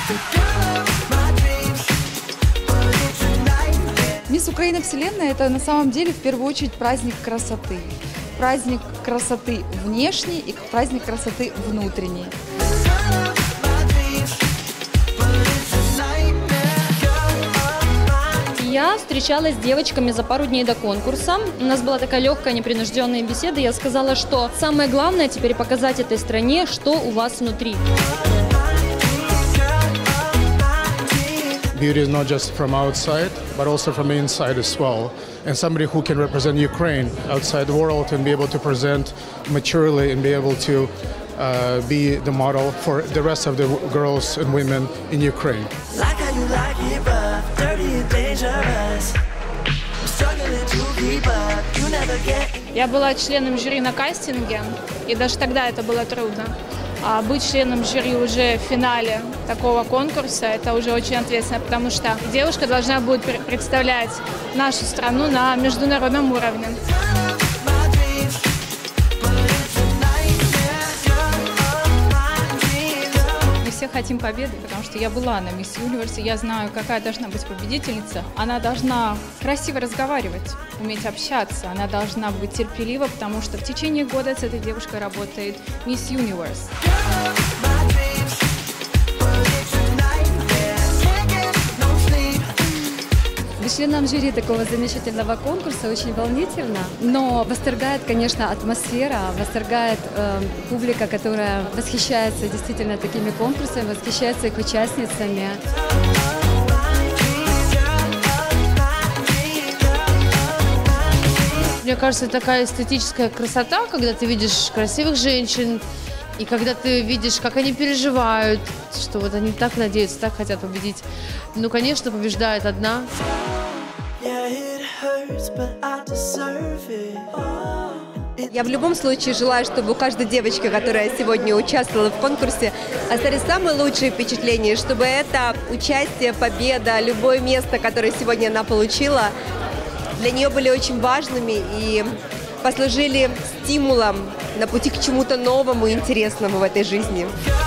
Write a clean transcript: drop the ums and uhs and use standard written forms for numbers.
Мисс Украина Вселенная – это на самом деле в первую очередь праздник красоты. Праздник красоты внешней и праздник красоты внутренней. Я встречалась с девочками за пару дней до конкурса. У нас была такая легкая, непринужденная беседа. Я сказала, что самое главное теперь показать этой стране, что у вас внутри. Beauty is not just from outside, but also from inside as well. And somebody who can represent Ukraine outside the world and be able to present maturely and be able to be the model for the rest of the girls and women in Ukraine. Like how you like it rough, dirty and dangerous. I'm struggling to keep up, you never get. Я была членом жюри на кастинге, и даже тогда это было трудно. А быть членом жюри уже в финале такого конкурса, это уже очень ответственно, потому что девушка должна будет представлять нашу страну на международном уровне. Мы все хотим победы, потому что я была на Мисс Юниверс, я знаю, какая должна быть победительница. Она должна красиво разговаривать, уметь общаться, она должна быть терпелива, потому что в течение года с этой девушкой работает Мисс Юниверс. Быть членом жюри такого замечательного конкурса очень волнительно, но восторгает, конечно, атмосфера, восторгает публика, которая восхищается действительно такими конкурсами, восхищается их участницами. Мне кажется, такая эстетическая красота, когда ты видишь красивых женщин, и когда ты видишь, как они переживают, что вот они так надеются, так хотят победить. Ну, конечно, побеждает одна. Я в любом случае желаю, чтобы у каждой девочки, которая сегодня участвовала в конкурсе, остались самые лучшие впечатления, чтобы это участие, победа, любое место, которое сегодня она получила, для нее были очень важными и послужили стимулом на пути к чему-то новому и интересному в этой жизни.